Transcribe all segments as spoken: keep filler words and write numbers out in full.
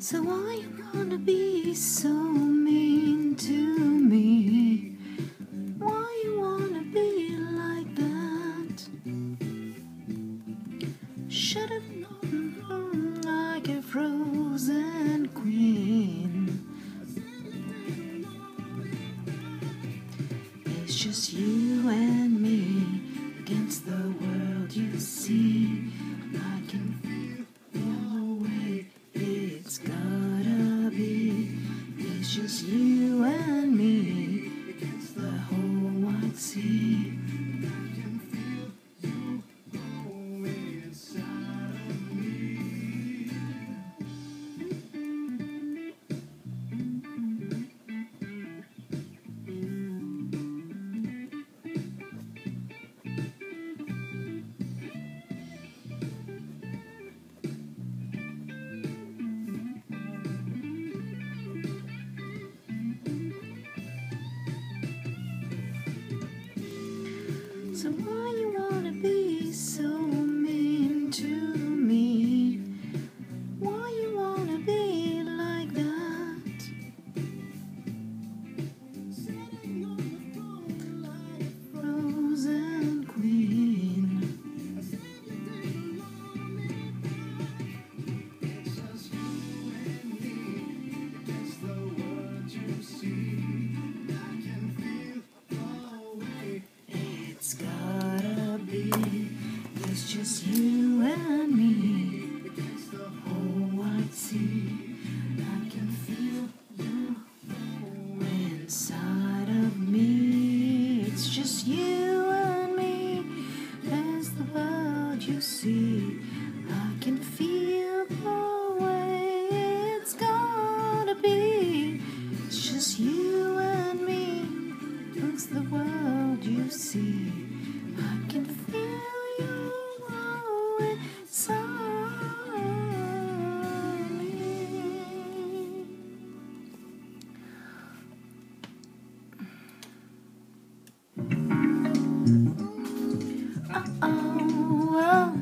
So why you wanna be so mean to me? Why you wanna be like that? Should've known like a frozen queen. It's just you and me against the world you see. I can feel the way it's gotta be. It's just you and me against the whole wide sea. I can feel you going inside of me. So why you wanna be so mean to me? Why you wanna be like that? Sitting on the phone like a frozen queen. It's just you and me against the world you see. I can feel the way it's gotta be. It's just you and me against the whole wide sea. I can feel you inside of me. It's just you and me against the world you see. I can feel the way it's gotta be. It's just you and me against the world you see. I can feel you growing inside me. Uh-oh, well,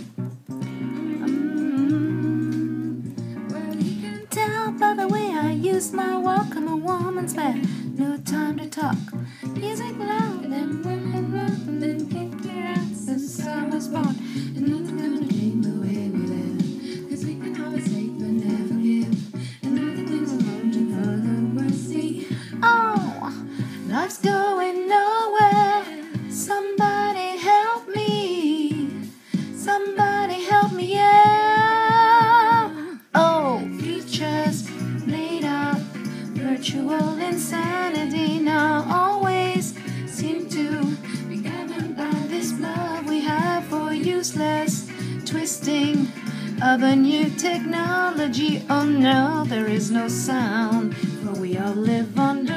mm, well, you can tell by the way I use my walk. I'm a woman's man, no time to talk. Music loud and women rock and then kick their ass since I was born. And nothing's gonna change the way we live, 'cause we can always take but never give. And all the things alone to further mercy. Oh, life's going nowhere. Somebody help me. Somebody help me, yeah. Oh, futures laid out, virtual insanity now always seem to be governed by this love we have for useless twisting of a new technology. Oh no, there is no sound, for we all live under